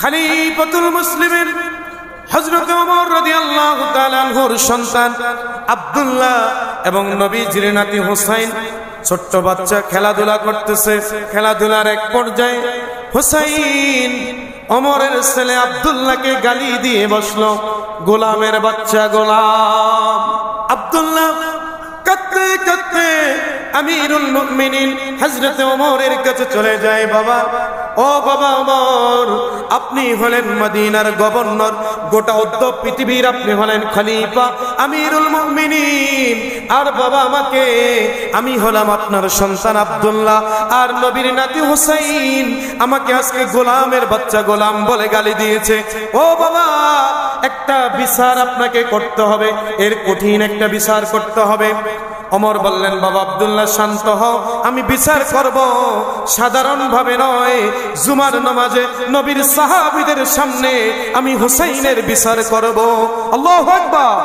খলিফাতুল মুসলিমিন হযরত ওমর রাদিয়াল্লাহু তাআলা আনহুর সন্তান আব্দুল্লাহ এবং নবীজির নাতি হুসাইন ছোট্ট বাচ্চা খেলাধুলা করতেছে। খেলাধুলার এক পর্যায়ে হুসাইন ওমরের ছেলে আব্দুল্লাহকে গালি দিয়ে বসলো, গোলামের বাচ্চা গোলাম। আব্দুল্লাহ কাঁদতে কাঁদতে আমিরুল মুমিনিন হযরত ওমরের কাছে চলে যায়। বাবা, ও বাবা ওমর, আপনি হলেন মদিনার গভর্নর, গোটা উত্তর পৃথিবীর আপনি হলেন খলিফা, আমিরুল মুমিনিন। আর বাবা আমি হলাম আপনার সন্তান আব্দুল্লাহ, আর নবীর নাতি হুসাইন আমাকে আজকে গোলামের বাচ্চা গোলাম বলে গালি দিয়েছে। ও বাবা, একটা বিচার আপনাকে করতে হবে, এর কঠিন একটা বিচার করতে হবে। ওমর বললেন, বাবা আব্দুল্লাহ শান্ত হও, আমি বিচার করব সাধারণ ভাবে নয়, জুমার নামাজে নবীর সাহাবীদের সামনে আমি হুসাইনের বিচার করব। আল্লাহু আকবার।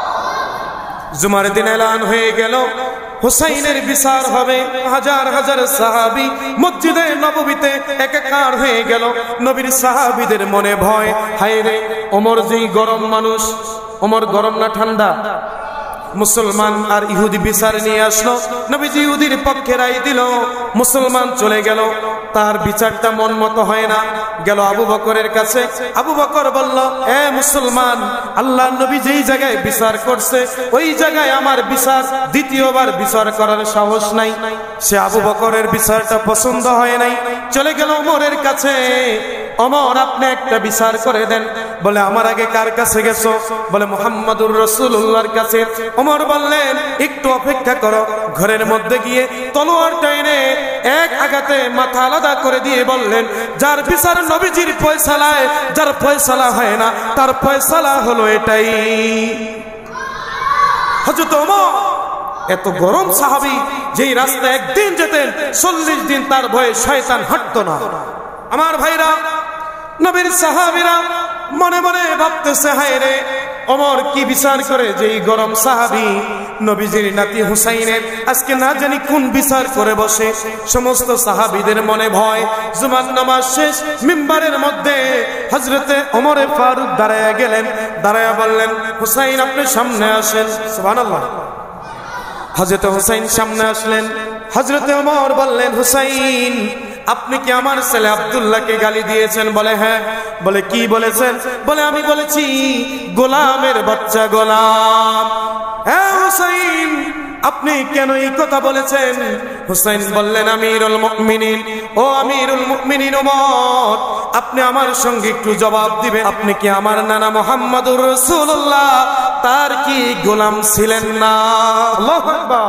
জুমার দিন এলান হয়ে গেল, হুসাইনের বিচার হবে। হাজার হাজার সাহাবী মসজিদে নববীতে একাকার হয়ে গেল। নবীর সাহাবীদের মনে ভয়, হায় রে, ওমর যেই গরম মানুষ, ওমর গরম না ঠান্ডা? মুসলমান আর ইহুদি বিচার নিয়ে আসলো, নবীজি ইহুদির পক্ষে রায় দিল, মুসলমান চলে গেল, তার বিচারটা মন মতো হয় না, গেল আবু বকরের কাছে। আবু বকর বলল, এ মুসলমান, আল্লাহ নবী যেই জায়গায় বিচার করছে ওই জায়গায় আমার বিচার দ্বিতীয়বার বিচার করার সাহস নাই। সে আবু বকরের বিচারটা পছন্দ হয় নাই, চলে গেল ওমরের কাছে। ওমর, আপনি একটা বিচার করে দেন। বলে, আমার আগে কার কাছে গেছো? বলে, মুহাম্মাদুর রাসূলুল্লাহর কাছে। ওমর বললেন, একটু অপেক্ষা করো। ঘরের মধ্যে গিয়ে তলোয়ারটা এনে এক আঘাতে মাথা আলাদা করে দিয়ে বললেন, যার বিচার নবীজির ফয়সালায়, যার ফয়সালা হয় না তার ফয়সালা হলো এটাই। হযরত ওমর এত গরম সাহাবী, যেই রাস্তায় একদিন যেতেন 40 দিন তার ভয়ে শয়তান হাঁটতো না। আমার ভাইরা, নবীর সাহাবীরা মনে মনে ভাবতেছে, হায় রে, ওমর কি বিচার করে যেই গরম সাহাবী নবীজির নাতি হুসাইনের আজকে না জানি কোন বিচার করে বসে। সমস্ত সাহাবীদের মনে ভয়। জুমার নামাজ শেষ, মিম্বারের মধ্যে হযরতে ওমর ফারুক দাঁড়ায়া গেলেন। দাঁড়ায়া বললেন, হুসাইন আপনি সামনে আসেন। সুবহানাল্লাহ। হযরতে হুসাইন সামনে আসলেন। হযরতে ওমর বললেন, হুসাইন, আপনি কি আমার ছেলে আব্দুল্লাহকে গালি দিয়েছেন? বলে, হ্যাঁ। বলে, কি বলেছেন? বলে, আমি বলেছি গোলামের বাচ্চা গোলাম। হ্যাঁ হুসাইন, আপনি কেন এই কথা বলেছেন? হুসাইন বললেন, আমিরুল মুমিনিন, ও আমিরুল মুমিনিন ওমর, আপনি আমার সঙ্গে একটু জবাব দিবেন। আপনি কি আমার নানা মুহাম্মাদুর রাসূলুল্লাহ তার কি গোলাম ছিলেন না? আল্লাহু আকবার।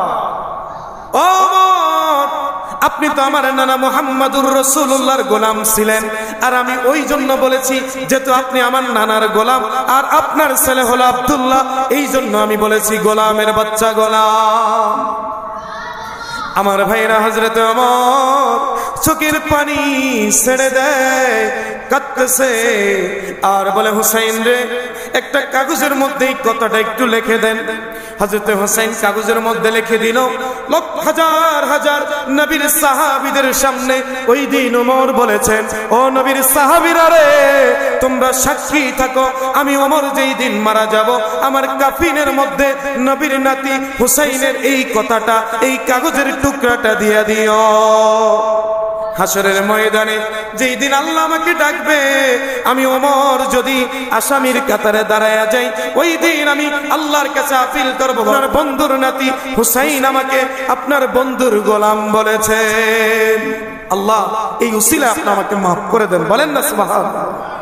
ওমর, আপনি তো আমার নানা মুহাম্মাদুর রাসূলুল্লাহর গোলাম ছিলেন, আর আমি ওই জন্য বলেছি যেহেতু আপনি আমার নানার গোলাম আর আপনার ছেলে হলো আব্দুল্লাহ, এই জন্য আমি বলেছি গোলামের বাচ্চা গোলাম। আমার ভাইরা, হযরত ওমর চোখের পানি ছেড়ে দেয়, কাঁদতেছে আর বলে, হুসাইন রে, একটা কাগজের মধ্যে এই কথাটা একটু লিখে দেন। হযরত হুসাইন কাগজের মধ্যে লিখে দিল। হাজার হাজার নবীর সাহাবীদের সামনে ওই দিন ওমর বলেছেন, ও নবীর সাহাবীরা রে, তোমরা সাক্ষী থাকো, আমি ওমর যেই দিন মারা যাব আমার কাফিনের মধ্যে নবীর নাতি হুসাইনের এই কথাটা, এই কাগজের টুকরাটা দিয়ে দিও। হাসরের ময়দানে যেই দিন আল্লাহ আমাকে ডাকবে, আমি ওমর যদি আসামির কাতারে দাঁড়ায়া যাই, ওই দিন আমি আল্লাহর কাছে আপিল করব, আপনার বন্ধুর নাতি হুসাইন আমাকে আপনার বন্ধুর গোলাম বলেছেন। আল্লাহ এই উসিলা আপনি আমাকে মাফ করে দেন, বলেন না সুবহানাল্লাহ।